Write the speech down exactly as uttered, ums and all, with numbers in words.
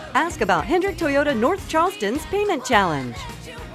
Ask about Hendrick Toyota North Charleston's Payment Challenge.